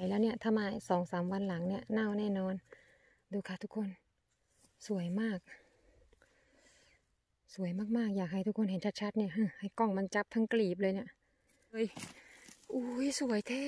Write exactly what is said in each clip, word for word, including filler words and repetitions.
แล้วเนี่ยถ้ามาสองสามวันหลังเนี่ยเน่าแน่นอนดูค่ะทุกคนสวยมากสวยมากๆอยากให้ทุกคนเห็นชัดๆเนี่ยให้กล้องมันจับทั้งกลีบเลยเนี่ยเฮ้ยอุ้ยสวยแท้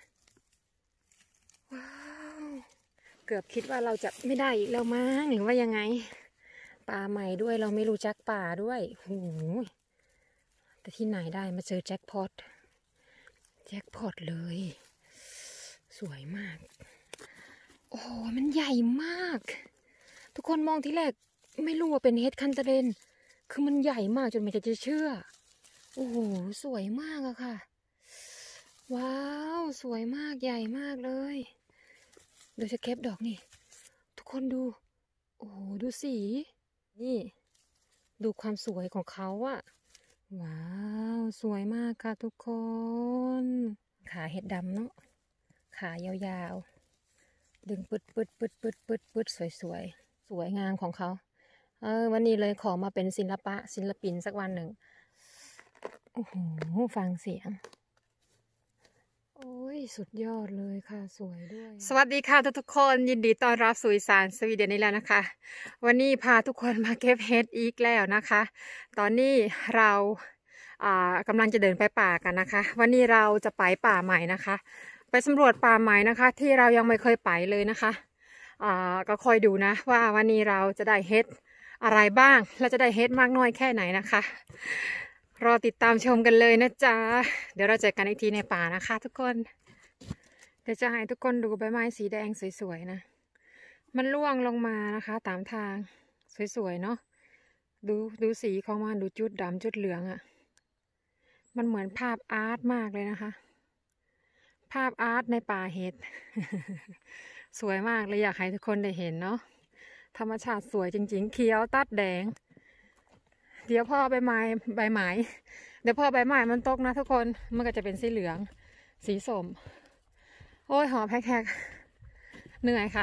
ว้าวเกือบคิดว่าเราจะไม่ได้อีกแล้วมั้งหรือว่ายังไงป่าใหม่ด้วยเราไม่รู้จักป่าด้วยโอ้โหแต่ที่ไหนได้มาเจอแจ็คพอตแจ็คพอตเลยสวยมากโอ้มันใหญ่มากทุกคนมองที่แรกไม่รู้ว่าเป็นเฮดคันตาเรนคือมันใหญ่มากจนไม่จะเชื่อโอ้โหสวยมากอะค่ะว้าวสวยมากใหญ่มากเลยดูสเก็ปดอกนี่ทุกคนดูโอ้โหดูสีนี่ดูความสวยของเขาอะว้าวสวยมากค่ะทุกคนขาเห็ดดำเนาะขายาวๆดึงปึดปึดปึดปึดปึดปึดสวยสวยสวยงามของเขาเออวันนี้เลยขอมาเป็นศิลปะศิลปินสักวันหนึ่งโอ้โหฟังเสียงโอ้ยสุดยอดเลยค่ะสวยด้วยสวัสดีค่ะทุกทุกคนยินดีต้อนรับสู่อีสานสวีเดนนี่แล้วนะคะวันนี้พาทุกคนมาเก็บเห็ดอีกแล้วนะคะตอนนี้เราอ่ากำลังจะเดินไปป่ากันนะคะวันนี้เราจะไปป่าใหม่นะคะไปสำรวจป่าใหม่นะคะที่เรายังไม่เคยไปเลยนะคะอ่าก็คอยดูนะว่าวันนี้เราจะได้เห็ดอะไรบ้างและจะได้เห็ดมากน้อยแค่ไหนนะคะรอติดตามชมกันเลยนะจ๊ะเดี๋ยวเราเจอกันอีกทีในป่านะคะทุกคนเดี๋ยวจะให้ทุกคนดูใบไม้สีแดงสวยๆนะมันร่วงลงมานะคะตามทางสวยๆเนาะดูดูสีของมันดูจุดดำจุดเหลืองอะ่ะมันเหมือนภาพอาร์ตมากเลยนะคะภาพอาร์ตในป่าเห็ด สวยมากเลยอยากให้ทุกคนได้เห็นเนาะธรรมชาติสวยจริงๆเขียวตัดแดงเดี๋ยวพอใบไม้ใบไม้เดี๋ยวพอใบไม้มันตกนะทุกคนมันก็จะเป็นสีเหลืองสีส้มโอ้ยหอบแฮกๆเหนื่อยค่ะ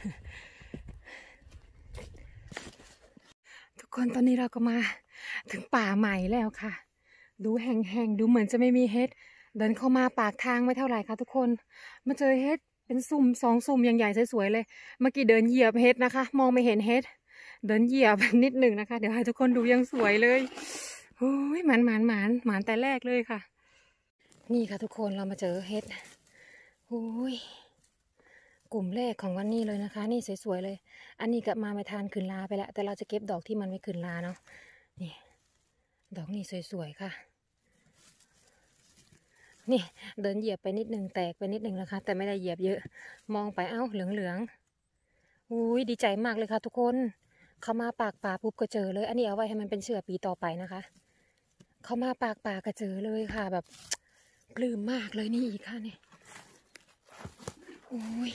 ทุกคนตอนนี้เราก็มาถึงป่าใหม่แล้วค่ะดูแห้งๆดูเหมือนจะไม่มีเห็ดเดินเข้ามาปากทางไม่เท่าไหร่ค่ะทุกคนมาเจอเห็ดเป็นสุ่มสองสุ่มอย่างใหญ่สวยๆเลยเมื่อกี้เดินเหยียบเห็ดนะคะมองไม่เห็นเห็ดเดินเหยียบนิดหนึ่งนะคะเดี๋ยวให้ทุกคนดูยังสวยเลยโอ้ยหมานหมานหมานหมานแต่แรกเลยค่ะนี่ค่ะทุกคนเรามาเจอเห็ดโอ้ยกลุ่มแรกของวันนี้เลยนะคะนี่สวยๆเลยอันนี้ก็มาไม่ทานขึ้นลาไปแล้วแต่เราจะเก็บดอกที่มันไม่ขึ้นลาเนาะนี่ดอกนี่สวยๆค่ะนี่เดินเหยียบไปนิดหนึ่งแตกไปนิดหนึ่งนะคะแต่ไม่ได้เหยียบเยอะมองไปเอ้าเหลืองๆอุ้ยดีใจมากเลยค่ะทุกคนเขามาปากป่าปุ๊บก็เจอเลยอันนี้เอาไว้ให้มันเป็นเชื้อปีต่อไปนะคะเขามาปากป่าก็เจอเลยค่ะแบบปลื้มมากเลยนี่อีกค่ะเนี่ยโอ้ย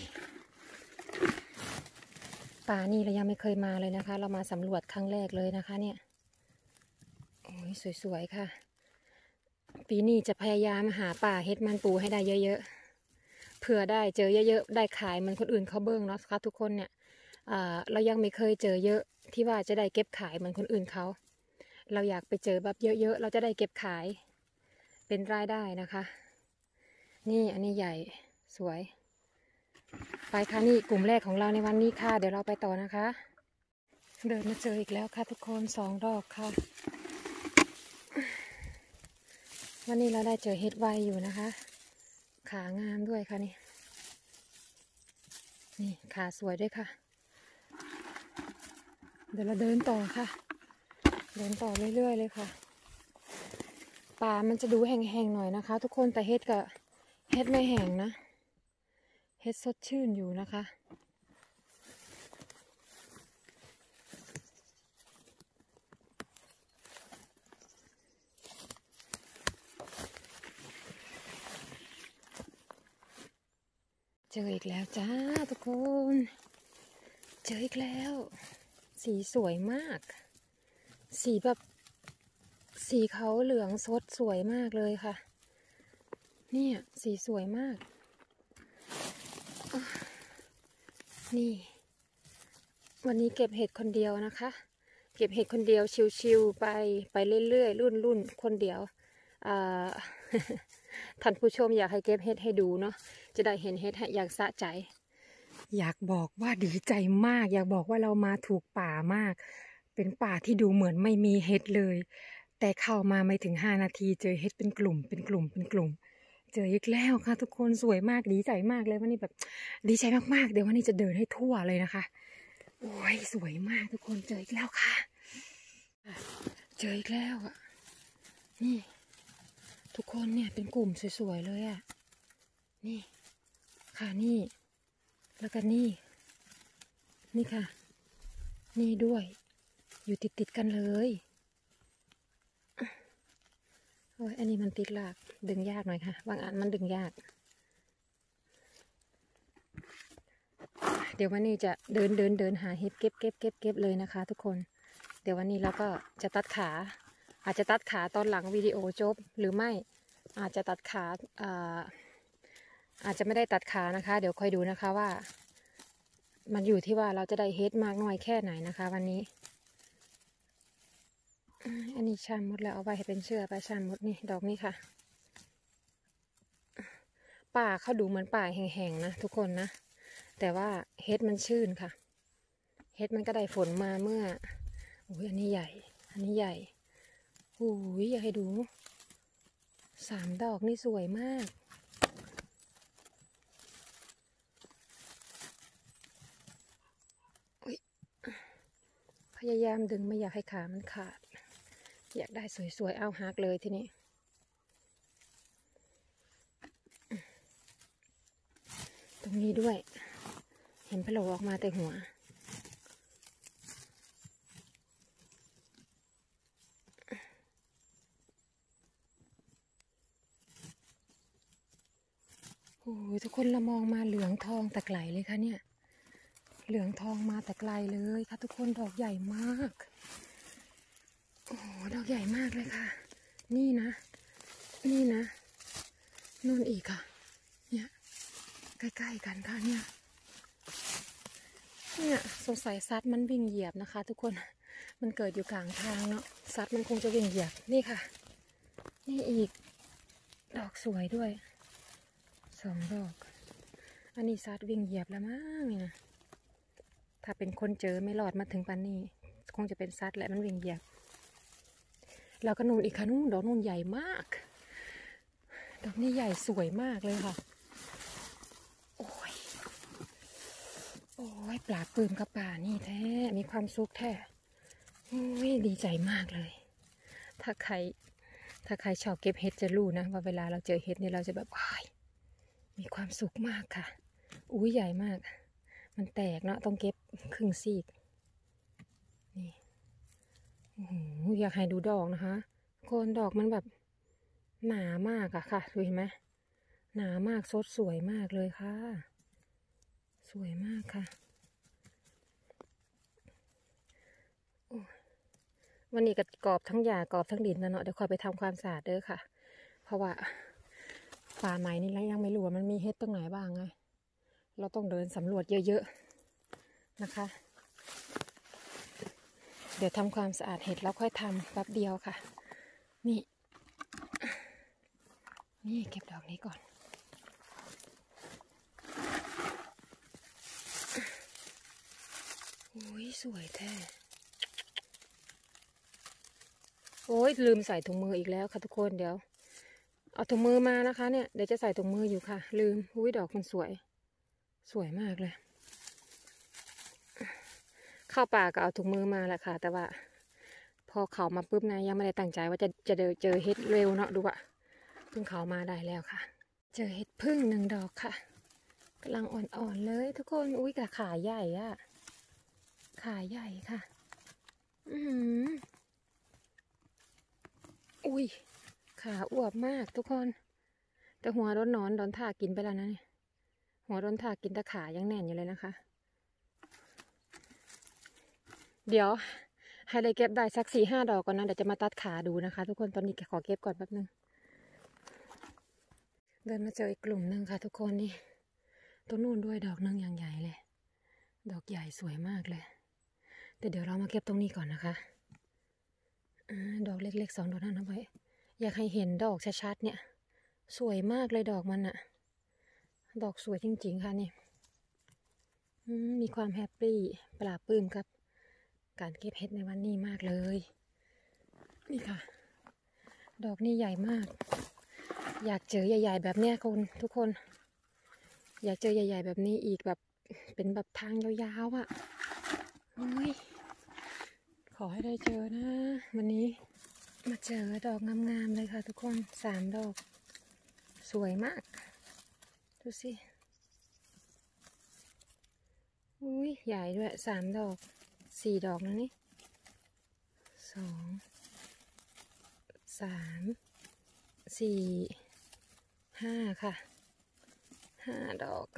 ป่านี่เรายังไม่เคยมาเลยนะคะเรามาสำรวจครั้งแรกเลยนะคะเนี่ยโอ้ยสวยๆค่ะปีนี้จะพยายามหาป่าเฮ็ดมันปูให้ได้เยอะๆเผื่อได้เจอเยอะๆได้ขายเหมือนคนอื่นเขาเบิ้งเนาะค่ะทุกคนเนี่ยเรายังไม่เคยเจอเยอะที่ว่าจะได้เก็บขายเหมือนคนอื่นเขาเราอยากไปเจอแบบเยอะๆเราจะได้เก็บขายเป็นรายได้นะคะนี่อันนี้ใหญ่สวยไปค่ะนี่กลุ่มแรกของเราในวันนี้ค่ะเดี๋ยวเราไปต่อนะคะเดินมาเจออีกแล้วค่ะทุกคนสองดอกค่ะวันนี้เราได้เจอเห็ดไวอยู่นะคะขางามด้วยค่ะนี่นี่ขาสวยด้วยค่ะเดี๋ยวเราเดินต่อค่ะเดินต่อเรื่อยๆเลยค่ะป่ามันจะดูแห้งๆหน่อยนะคะทุกคนแต่เห็ดก็เห็ดไม่แห้งนะเห็ดสดชื่นอยู่นะคะเจออีกแล้วจ้าทุกคนเจออีกแล้วสีสวยมากสีแบบสีเขาเหลืองสดสวยมากเลยค่ะเนี่ยสีสวยมากนี่วันนี้เก็บเห็ดคนเดียวนะคะเก็บเห็ดคนเดียวชิวๆไปไปเรื่อยๆรุ่นๆคนเดียวอ่าท่านผู้ชมอยากให้เก็บเห็ดให้ดูเนาะจะได้เห็นเห็ดอยากสะใจอยากบอกว่าดีใจมากอยากบอกว่าเรามาถูกป่ามากเป็นป่าที่ดูเหมือนไม่มีเห็ดเลยแต่เข้ามาไม่ถึงห้านาทีเจอเห็ดเป็นกลุ่มเป็นกลุ่มเป็นกลุ่มเจออีกแล้วค่ะทุกคนสวยมากดีใจมากเลยวันนี้แบบดีใจมากๆเดี๋ยววันนี้จะเดินให้ทั่วเลยนะคะโอ้ยสวยมากทุกคนเจออีกแล้วค่ะเจออีกแล้วอ่ะนี่ทุกคนเนี่ยเป็นกลุ่มสวยๆเลยอ่ะนี่ค่ะนี่แล้วก็นี่นี่ค่ะนี่ด้วยอยู่ติดๆกันเลยโอ้ยอันนี้มันติดหลากดึงยากหน่อยค่ะบางอันมันดึงยากเดี๋ยววันนี้จะเดินเดินเดินหาเห็ดเก็บเก็บเก็บเก็บเลยนะคะทุกคนเดี๋ยววันนี้เราก็จะตัดขาอาจจะตัดขาตอนหลังวิดีโอจบหรือไม่อาจจะตัดขาอ่าอาจจะไม่ได้ตัดขานะคะเดี๋ยวคอยดูนะคะว่ามันอยู่ที่ว่าเราจะได้เฮ็ดมากน้อยแค่ไหนนะคะวันนี้อันนี้ชามมดแล้วเอาไว้ให้เป็นเชือกไปชามมดนี่ดอกนี้ค่ะป่าเขาดูเหมือนป่าแห้งๆนะทุกคนนะแต่ว่าเฮ็ดมันชื้นค่ะเฮ็ดมันก็ได้ฝนมาเมื่อโอ้ยอันนี้ใหญ่อันนี้ใหญ่โอ้ยอยากให้ดูสามดอกนี่สวยมากพยายามดึงไม่อยากให้ขามันขาดอยากได้สวยๆเอาฮักเลยทีนี้ตรงนี้ด้วยเห็นโผล่ออกมาแต่หัวโอ้ยทุกคนเรามองมาเหลืองทองแต่ไกลเลยค่ะเนี่ยเหลืองทองมาแต่ไกลเลยค่ะทุกคนดอกใหญ่มากโอ้ดอกใหญ่มากเลยค่ะนี่นะนี่นะนู่นอีกค่ะเนี่ยใกล้ๆกันค่ะเนี่ยเนี่ยสงสัยซัดมันวิ่งเหยียบนะคะทุกคนมันเกิดอยู่กลางทางเนาะซัดมันคงจะวิ่งเหยียบนี่ค่ะนี่อีกดอกสวยด้วยสองดอกอันนี้ซัดวิ่งเหยียบแล้วมั้งนี่นะถ้าเป็นคนเจอไม่รอดมาถึงปันนี้คงจะเป็นซัดแหละมันวิ่งเหยียบแล้วก็นู่นอีกค่ะนู่นดอกนู่นใหญ่มากดอกนี้ใหญ่สวยมากเลยค่ะโอ้ยโอ้ยปลาปลื้มกับป่านี่แท้มีความสุขแท้โอ้ยดีใจมากเลยถ้าใครถ้าใครชอบเก็บเห็ดจะรู้นะว่าเวลาเราเจอเห็ดนี่เราจะแบบว้ายมีความสุขมากค่ะอุ้ยใหญ่มากมันแตกเนาะต้องเก็บครึ่งซีกนี่โอ้โหอยากให้ดูดอกนะคะโคนดอกมันแบบหนามากอะค่ะดูเห็นไหมหนามากสดสวยมากเลยค่ะสวยมากค่ะวันนี้ก็กรอบทั้งหญ้ากรอบทั้งดินแล้วเนาะเดี๋ยวคอยไปทำความสะอาดเด้อค่ะเพราะว่าป่าไม้นี่ยังไม่รู้ว่ามันมีเห็ดตรงไหนบ้างไงเราต้องเดินสำรวจเยอะๆนะคะเดี๋ยวทำความสะอาดเห็ดแล้วค่อยทำแป๊บเดียวค่ะนี่นี่เก็บดอกนี้ก่อนโอ้ยสวยแท้โอ้ยลืมใส่ถุงมืออีกแล้วค่ะทุกคนเดี๋ยวเอาถุงมือมานะคะเนี่ยเดี๋ยวจะใส่ถุงมืออยู่ค่ะลืมอุ้ยดอกมันสวยสวยมากเลยเข้าป่าก็เอาถุงมือมาแหละค่ะแต่ว่าพอเขามาปุ๊บนะยังไม่ได้ตั้งใจว่าจะจะเจอเห็ดเร็วเนาะดูอะเพิ่งเขามาได้แล้วค่ะเจอเห็ดพึ่งหนึ่งดอกค่ะกำลังอ่อนๆเลยทุกคนอุ้ยแต่ขาใหญ่อะขาใหญ่ค่ะอืมอุ้ยขาอวบมากทุกคนแต่หัวร้อนนอนโดนท่ากินไปแล้วนะเนี่ยหัวโดนท่ากินแต่ขายังแน่นอยู่เลยนะคะเดี๋ยวให้ได้เก็บได้สักสี่ห้าดอกก่อนนะเดี๋ยวจะมาตัดขาดูนะคะทุกคนตอนนี้ขอเก็บก่อนแป๊บนึงเดินมาเจออีกกลุ่มหนึ่งค่ะทุกคนนี่ต้นนู่นด้วยดอกนึงอย่างใหญ่เลยดอกใหญ่สวยมากเลยแต่เดี๋ยวเรามาเก็บตรงนี้ก่อนนะคะดอกเล็กๆสองดอกนั้นเอาไว้อยากให้เห็นดอกชัดๆเนี่ยสวยมากเลยดอกมันอะดอกสวยจริงๆค่ะนี่มีความแฮปปี้ปลาปลื้มครับการเก็บเห็ดในวันนี้มากเลยนี่ค่ะดอกนี้ใหญ่มากอยากเจอใหญ่ๆแบบเนี้ยคุณทุกคนอยากเจอใหญ่ๆแบบนี้อีกแบบเป็นแบบทางยาวๆอ่ะโอ้ยขอให้ได้เจอนะวันนี้มาเจอดอกงามๆเลยค่ะทุกคนสามดอกสวยมากดูสิอุ้ยใหญ่ด้วยสามดอกสี่ดอกนะนี่สองสามสี่ห้าค่ะห้าดอก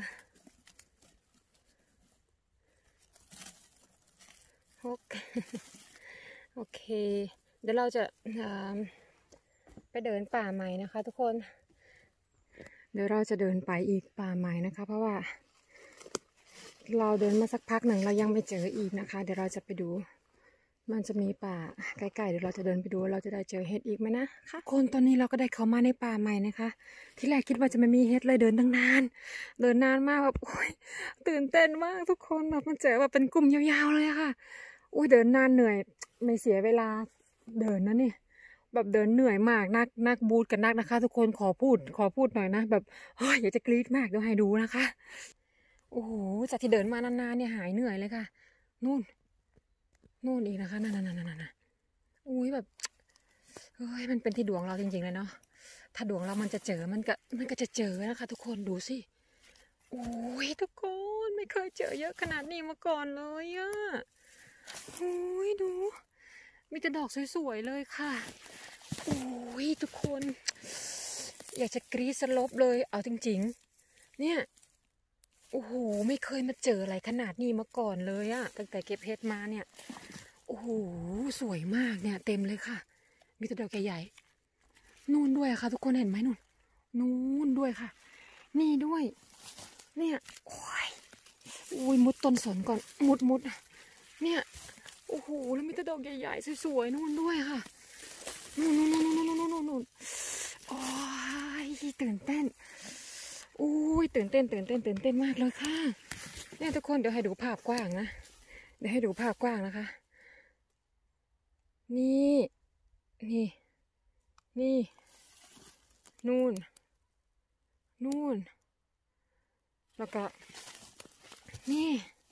หกโอเคเดี๋ยวเราจะไปเดินป่าใหม่นะคะทุกคนเดี๋ยวเราจะเดินไปอีกป่าใหม่นะคะเพราะว่าเราเดินมาสักพักหนึ่งเรายังไม่เจออีกนะคะเดี๋ยวเราจะไปดูมันจะมีป่าใกล้ๆเดี๋ยวเราจะเดินไปดูเราจะได้เจอเห็ดอีกไหมนะคะคนตอนนี้เราก็ได้เข้ามาในป่าใหม่นะคะที่แรกคิดว่าจะไม่มีเห็ดเลยเดินตั้งนานเดินนานมากแบบโอ้ยตื่นเต้นมากทุกคนแบบมันเจอแบบเป็นกลุ่มยาวๆเลยค่ะอุ้ยเดินนานเหนื่อยไม่เสียเวลาเดินนะนี่แบบเดินเหนื่อยมากนักนักบูทกันนักนะคะทุกคนขอพูดขอพูดหน่อยนะแบบโอ้ยอยากจะกรี๊ดมากเดี๋ยวให้ดูนะคะโอ้โหจากที่เดินมานานๆเนี่ยหายเหนื่อยเลยค่ะนู่นนู่นอีกนะคะนั่นนั่นนั่นนั่นอุ้ยแบบเฮ้ยมันเป็นที่ดวงเราจริงๆเลยเนาะถ้าดวงเรามันจะเจอมันก็มันก็จะเจอนะคะทุกคนดูสิโอ้ยทุกคนไม่เคยเจอเยอะขนาดนี้มาก่อนเลยอะโอ้ยดูมีแต่ดอกสวยๆเลยค่ะโอ้ยทุกคนอยากจะกรี๊ดสลบเลยเอาจริงๆเนี่ยโอ้โหไม่เคยมาเจออะไรขนาดนี้มาก่อนเลยอะตั้งแต่เก็บเห็ดมาเนี่ยโอ้โหสวยมากเนี่ยเต็มเลยค่ะมีแต่ดอกใหญ่ๆนู่นด้วยค่ะทุกคนเห็นไหมนู่นนู่นด้วยค่ะนี่ด้วยเนี่ยโอ้ยอุ้ยมุดต้นสนก่อนมุดมุดเนี่ยโอ้โหแล้วมีแต่ดอกใหญ่ๆสวยๆนู่นด้วยค่ะนู่นนู่นนู่นนู่นนู่นนู่นนู่นโอ้ยตื่นเต้นอุ้ยตื่นเต้นตื่นเต้นตื่นเต้นมากเลยค่ะเนี่ยทุกคนเดี๋ยวให้ดูภาพกว้างนะเดี๋ยวให้ดูภาพกว้างนะคะนี่นี่นี่นู่นนู่นแล้วก็นี่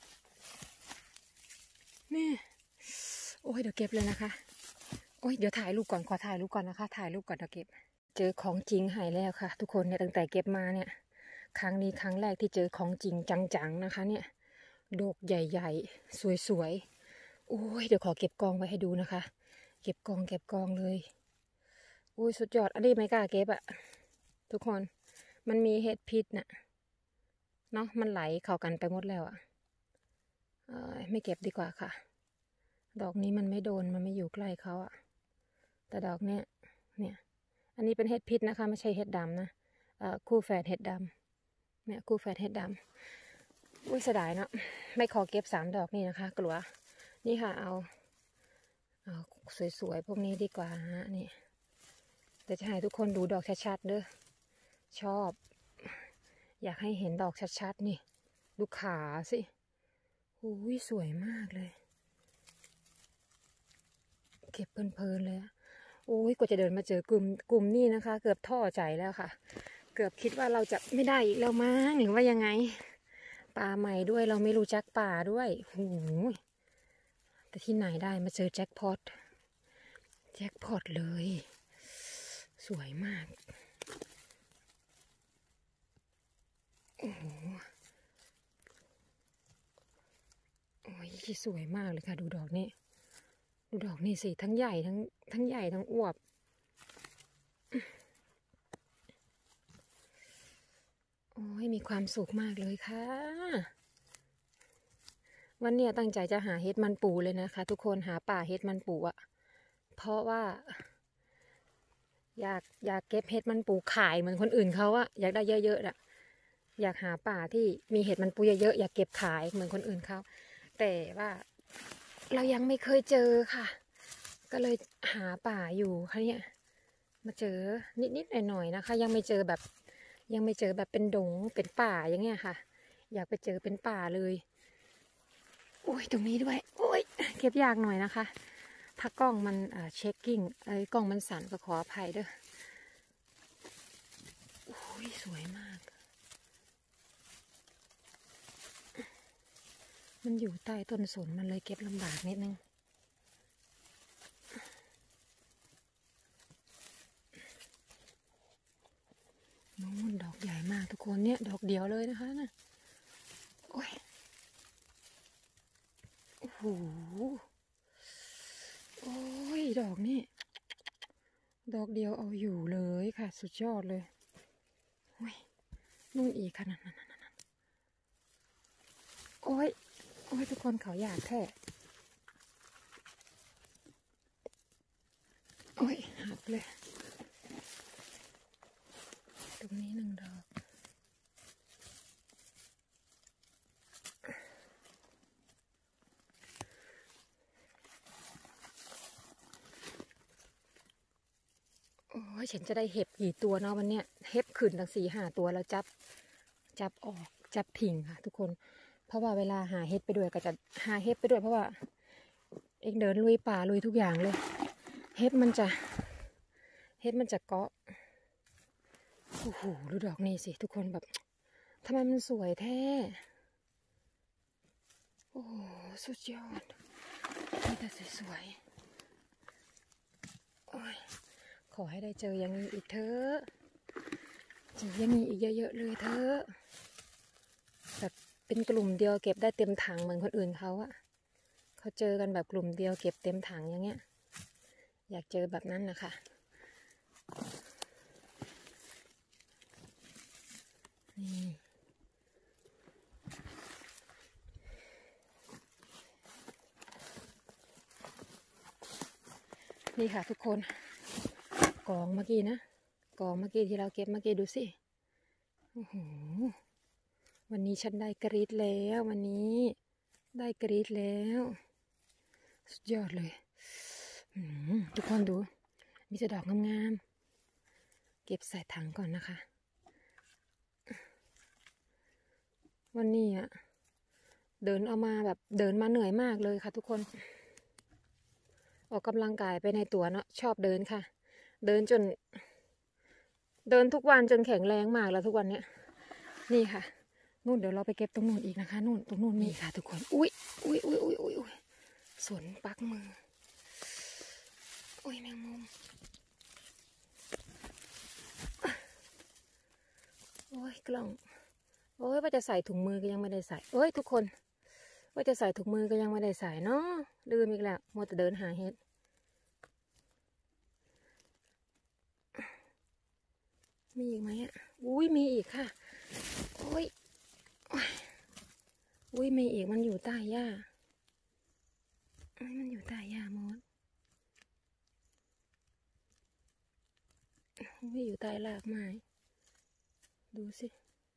นี่โอ้ยเดี๋ยวเก็บเลยนะคะโอ้ยเดี๋ยวถ่ายรูปก่อนขอถ่ายรูปก่อนนะคะถ่ายรูปก่อนเดี๋ยวเก็บเจอของจริงหายแล้วค่ะทุกคนเนี่ยตั้งแต่เก็บมาเนี่ยครั้งนี้ครั้งแรกที่เจอของจริงจังๆนะคะเนี่ยดอกใหญ่ๆสวยๆโอ้ยเดี๋ยวขอเก็บกองไว้ให้ดูนะคะเก็บกองเก็บกองเลยโอ้ยสุดยอดอันนี้ไม่กล้าเก็บอะทุกคนมันมีเห็ดพิษน่ะเนาะมันไหลเข้ากันไปหมดแล้วอะไม่เก็บดีกว่าค่ะดอกนี้มันไม่โดนมันไม่อยู่ใกล้เขาอะแต่ดอกเนี้ยเนี่ยอันนี้เป็นเห็ดพิษนะคะไม่ใช่เห็ดดำนะคู่แฝดเห็ดดำเนี่ยคู่แฝดเห็ดดำอุ้ยเสียดายเนาะไม่ขอเก็บสามดอกนี่นะคะกลัวนี่ค่ะเอาเอาสวยๆพวกนี้ดีกว่าฮะนี่เดี๋ยวจะให้ทุกคนดูดอกชัดๆเด้อชอบอยากให้เห็นดอกชัดๆนี่ดูขาสิอุ้ยสวยมากเลยเก็บเพลินๆเลยโอ้ยกว่าจะเดินมาเจอกลุ่มกลุ่มนี้นะคะเกือบท้อใจแล้วค่ะเกือบคิดว่าเราจะไม่ได้อีกแล้วมั้งหรือว่ายังไงป่าใหม่ด้วยเราไม่รู้จักป่าด้วยโอ้ยแต่ที่ไหนได้มาเจอแจ็คพอตแจ็คพอตเลยสวยมากโอ้โหโอ้ยสวยมากเลยค่ะดูดอกนี้ดูดอกนี่สิทั้งใหญ่ทั้งทั้งใหญ่ทั้งอวบโอ้ยมีความสุขมากเลยค่ะวันนี้ตั้งใจจะหาเห็ดมันปูเลยนะคะทุกคนหาป่าเห็ดมันปูอะเพราะว่าอยากอยากเก็บเห็ดมันปูขายเหมือนคนอื่นเขาอะอยากได้เยอะๆอะอยากหาป่าที่มีเห็ดมันปูเยอะๆอยากเก็บขายเหมือนคนอื่นเขาแต่ว่าเรายังไม่เคยเจอค่ะก็เลยหาป่าอยู่ค่ะเนี่ยมาเจอนิดๆหน่อยๆนะคะยังไม่เจอแบบยังไม่เจอแบบเป็นดงเป็นป่าอย่างเงี้ยค่ะอยากไปเจอเป็นป่าเลยโอ้ยตรงนี้ด้วยโอ้ยเก็บยากหน่อยนะคะถ้ากล้องมันเช็คกิ้งไอ้กล้องมันสั่นก็ขออภัยเด้อโอ้ยสวยมากมันอยู่ใต้ต้นสนมันเลยเก็บลำบากนิดนึงนู้นดอกใหญ่มากทุกคนเนี่ยดอกเดียวเลยนะคะนะโอ้ยโอ้โหโอ้ยดอกนี่ดอกเดียวเอาอยู่เลยค่ะสุดยอดเลยโอ้ยนู่นอีกค่ะนั่นนั่นนั่นโอ้ยโอ้ยทุกคนเขาอยากแท้โอ้ยหักเลยตรงนี้หนึ่งดอกโอ้ยฉันจะได้เห็บกี่ตัวเนาะวันเนี้ยเห็บขึ้นตั้งสี่ห้าตัวแล้วจับจับออกจับทิ้งค่ะทุกคนเพราะว่าเวลาหาเห็ดไปด้วยก็จะหาเห็ดไปด้วยเพราะว่าเองเดินลุยป่าลุยทุกอย่างเลยเห็ดมันจะเห็ดมันจะเกาะโอ้โหดูดอกนี้สิทุกคนแบบทำไมมันสวยแท้โอ้สุดยอดมีแต่สวยๆโอ้ยขอให้ได้เจออย่างนี้อีกเถอะเจออย่างนี้อีกเยอะๆเลยเถอะแบบเป็นกลุ่มเดียวเก็บได้เต็มถังเหมือนคนอื่นเขาอะเขาเจอกันแบบกลุ่มเดียวเก็บเต็มถังอย่างเงี้ยอยากเจอแบบนั้นนะคะนี่นี่ค่ะทุกคนกองเมื่อกี้นะกองเมื่อกี้ที่เราเก็บเมื่อกี้ดูสิโอ้โหวันนี้ฉันได้กรีดแล้ววันนี้ได้กรีดแล้วสุดยอดเลยทุกคนดูมีแต่ดอกงามๆเก็บใส่ถังก่อนนะคะวันนี้อะเดินเอามาแบบเดินมาเหนื่อยมากเลยค่ะทุกคนออกกำลังกายไปในตัวเนาะชอบเดินค่ะเดินจนเดินทุกวันจนแข็งแรงมากแล้วทุกวันเนี้ยนี่ค่ะนู่นเดี๋ยวเราไปเก็บตรงนู่นอีกนะคะนู่นตรงนู่นมีค่ะทุกคนอุ้ยอุ้ยอุ้ยอุ้ยอุ้ยอุ้ยสวนปักมืออุ้ยแมงมุมโอ้ยกล้องโอ้ยว่าจะใส่ถุงมือก็ยังไม่ได้ใส่โอ้ยทุกคนว่าจะใส่ถุงมือก็ยังไม่ได้ใส่เนาะลืมอีกแล้วมัวแต่เดินหาเห็ดมีอีกไหมอ่ะอุ้ยมีอีกค่ะโอ้ยอุ้ยมีอีกมันอยู่ใต้หญ้ามันอยู่ใต้หญ้ามดอุ้ยอยู่ใต้รากไม้ดูสิ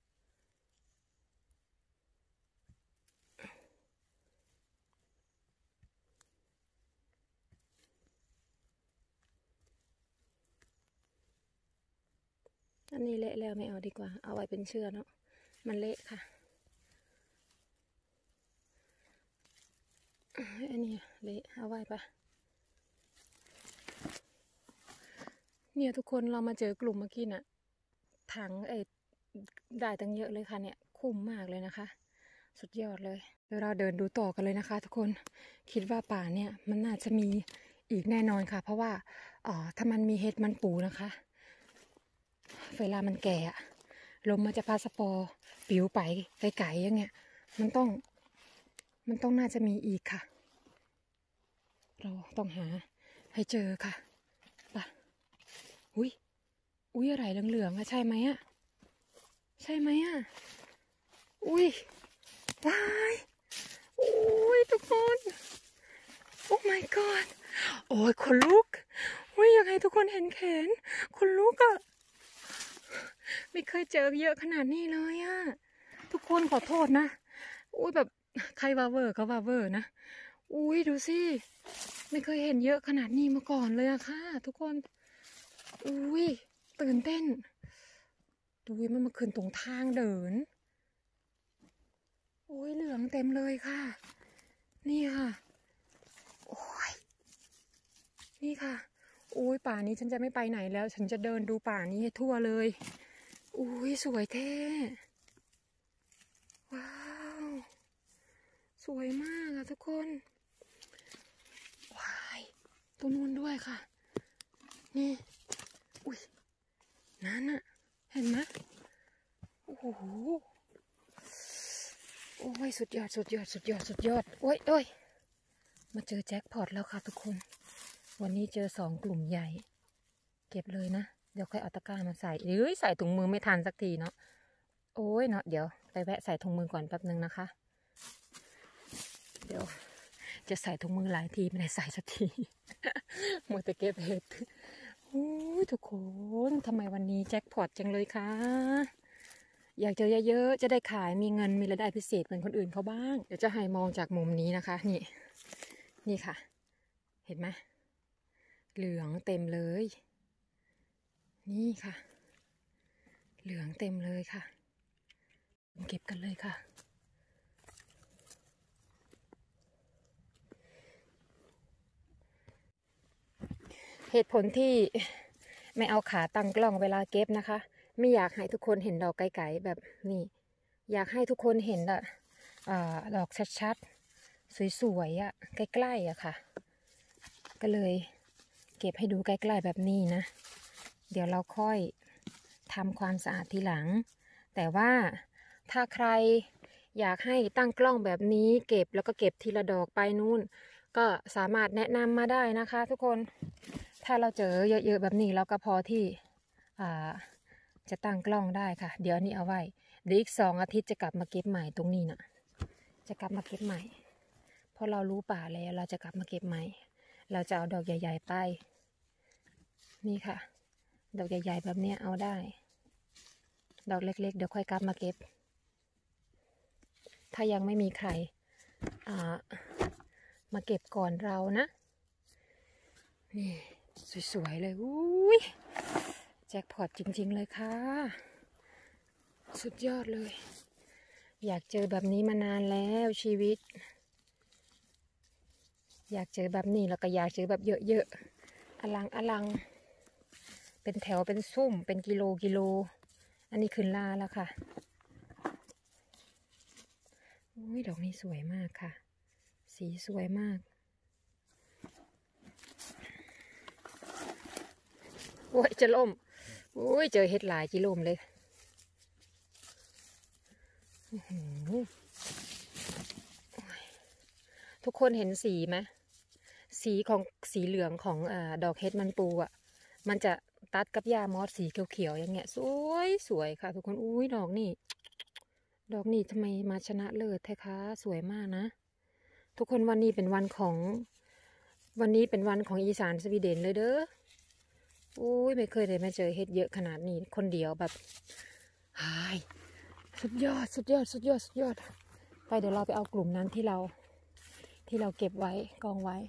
อันนี้เละแล้วไม่เอาดีกว่าเอาไว้เป็นเชือกเนาะมันเละค่ะอันนี้เละเอาไว้ปะเนี่ยทุกคนเรามาเจอกลุ่มเมื่อกี้น่ะถังไอ้ได้ตั้งเยอะเลยค่ะเนี่ยคุ้มมากเลยนะคะสุดยอดเลยเดี๋ยวเราเดินดูต่อกันเลยนะคะทุกคนคิดว่าป่าเนี่ยมันน่าจะมีอีกแน่นอนค่ะเพราะว่าอ๋อถ้ามันมีเห็ดมันปูนะคะเวลามันแก่ลมมันจะพาสปอร์ปิวไปไกลๆอย่างเงี้ยมันต้องมันต้องน่าจะมีอีกค่ะเราต้องหาให้เจอค่ะไปอุ้ยอุ้ยอะไรเหลืองๆอะใช่ไหมอะใช่ไหมอะอุ้ยว้ายอุ้ยทุกคนโอ้ my god โอ้ยขนลุกอุ้ยอยากให้ทุกคนเห็นแขนขนลุกอะไม่เคยเจอเยอะขนาดนี้เลยอะทุกคนขอโทษนะอุ้ยแบบใครว่าเวอร์ก็ว่าเวอร์นะอุ้ยดูสิไม่เคยเห็นเยอะขนาดนี้มาก่อนเลยอะค่ะทุกคนอุ้ยตื่นเต้นดูมันมาขึ้นตรงทางเดินโอ้ยเหลืองเต็มเลยค่ะนี่ค่ะโอ้ยนี่ค่ะโอ้ยป่านี้ฉันจะไม่ไปไหนแล้วฉันจะเดินดูป่านี้ให้ทั่วเลยอุ้ยสวยแท้ว้าวสวยมากอะทุกคนว้ายตรงนู้นด้วยค่ะนี่อุ้ยนั่นอะเห็นไหมโอ้โหโอ้ยสุดยอดสุดยอดสุดยอดสุดยอดโอ้ยโอ้ยมาเจอแจ็คพอตแล้วค่ะทุกคนวันนี้เจอสองกลุ่มใหญ่เก็บเลยนะเดี๋ยวค่อยเอาตะกร้ามาใส่หรือใส่ถุงมือไม่ทันสักทีเนาะโอ้ยเนาะเดี๋ยวไปแวะใส่ถุงมือก่อนแป๊บนึงนะคะเดี๋ยวจะใส่ถุงมือหลายทีไม่ได้ใส่สักทีมัวแต่เก็บเห็ดโอ้ยทุกคนทำไมวันนี้แจ็คพอตจังเลยคะอยากเจอเยอะๆจะได้ขายมีเงินมีรายได้พิเศษเหมือนคนอื่นเขาบ้างเดี๋ยวจะให้มองจากมุมนี้นะคะนี่นี่ค่ะเห็นไหมเหลืองเต็มเลยนี่ค่ะเหลืองเต็มเลยค่ะเก็บกันเลยค่ะเหตุผลที่ไม่เอาขาตั้งกล้องเวลาเก็บนะคะไม่อยากให้ทุกคนเห็นดอกไกลๆแบบนี้อยากให้ทุกคนเห็นอะดอกชัดๆสวยๆอะใกล้ๆอะค่ะก็เลยเก็บให้ดูใกล้ๆแบบนี้นะเดี๋ยวเราค่อยทำความสะอาดทีหลังแต่ว่าถ้าใครอยากให้ตั้งกล้องแบบนี้เก็บแล้วก็เก็บทีละดอกไปนู่นก็สามารถแนะนำมาได้นะคะทุกคนถ้าเราเจอเยอะๆแบบนี้เราก็พอที่จะตั้งกล้องได้ค่ะเดี๋ยวนี้เอาไว้เดี๋ยวอีกสองอาทิตย์จะกลับมาเก็บใหม่ตรงนี้นะจะกลับมาเก็บใหม่เพราะเรารู้ป่าแล้วเราจะกลับมาเก็บใหม่เราจะเอาดอกใหญ่ๆไปนี่ค่ะดอกใหญ่ๆแบบนี้เอาได้ดอกเล็กๆเดี๋ยวค่อยกลับมาเก็บถ้ายังไม่มีใครมาเก็บก่อนเรานะนี่สวยๆเลยอุ้ยแจ็คพอตจริงๆเลยค่ะสุดยอดเลยอยากเจอแบบนี้มานานแล้วชีวิตอยากเจอแบบนี้แล้วก็อยากเจอแบบเยอะๆอลังอลังเป็นแถวเป็นซุ่มเป็นกิโลกิโลอันนี้ขึ้นลาแล้วค่ะอุ้ยดอกนี้สวยมากค่ะสีสวยมากโอ้ยจะล่มโอ้ยเจอเห็ดหลายกิโลมเลยทุกคนเห็นสีไหมสีของสีเหลืองของอ่าดอกเห็ดมันปูอ่ะมันจะตัดกับหญ้ามอสสีเขียวๆอย่างเงี้ยสวยสวยค่ะทุกคนอุ้ยดอกนี่ดอกนี่ทำไมมาชนะเลิศแท้คะสวยมากนะทุกคนวันนี้เป็นวันของวันนี้เป็นวันของอีสานสวีเดนเลยเด้ออุ้ยไม่เคยได้มาเจอเห็ดเยอะขนาดนี้คนเดียวแบบหายสุดยอดสุดยอดสุดยอดสุดยอดไปเดี๋ยวเราไปเอากลุ่มนั้นที่เราที่เราเก็บไว้กองไว้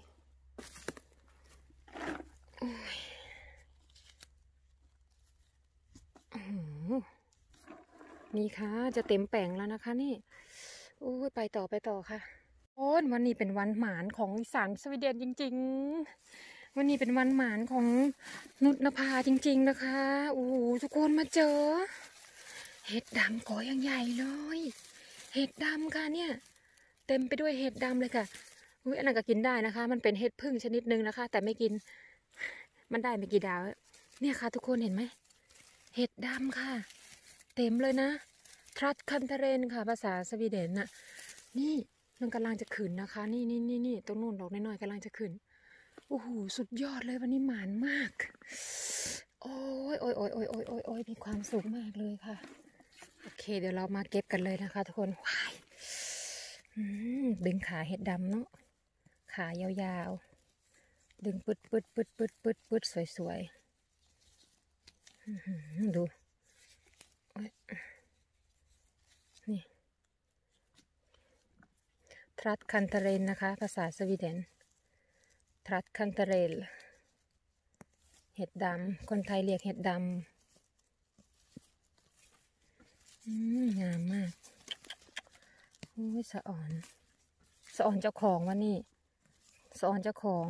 นี่ค่ะจะเต็มแปลงแล้วนะคะนี่โอ้ยไปต่อไปต่อค่ะโอ้ยวันนี้เป็นวันหมานของอีสานสวีเดนจริงๆวันนี้เป็นวันหมานของนุชนภาจริงๆนะคะโอ้ทุกคนมาเจอเห็ดดำก่อยังใหญ่เลยเห็ดดำค่ะเนี่ยเต็มไปด้วยเห็ดดำเลยค่ะอุ้ยอันนั้นก็กินได้นะคะมันเป็นเห็ดพึ่งชนิดหนึ่งนะคะแต่ไม่กินมันได้ไม่กี่ดาวเนี่ยค่ะทุกคนเห็นไหมเห็ดดำค่ะเต็มเลยนะทรัสคันเทเรนค่ะภาษาสวีเดนน่ะนี่มันกำลังจะขึ้นนะคะนี่นี่นี่นี่ตรงนู้นดอกน้อยๆกำลังจะขึ้นโอ้โหสุดยอดเลยวันนี้หมานมากโอ้ยโอ้ยโอ้ยโอ้ยโอ้ยโอ้ยโอ้ยมีความสุขมากเลยค่ะโอเคเดี๋ยวเรามาเก็บกันเลยนะคะทุกคนว้ายดึงขาเห็ดดำเนาะขายาวๆดึงปึ๊ดปึ๊ดปึ๊ดปึ๊ดปึ๊ดปึ๊ดสวยๆดูนี่ทรัสคันเทเรนนะคะภาษาสวีเดนทรัสคันเทเรลห็ดดำคนไทยเรียกเห็ดดำอืมงามมากโอ้ยสะอ่อนสะอ่อนเจ้าของวะนี่สะอ่อนเจ้าของ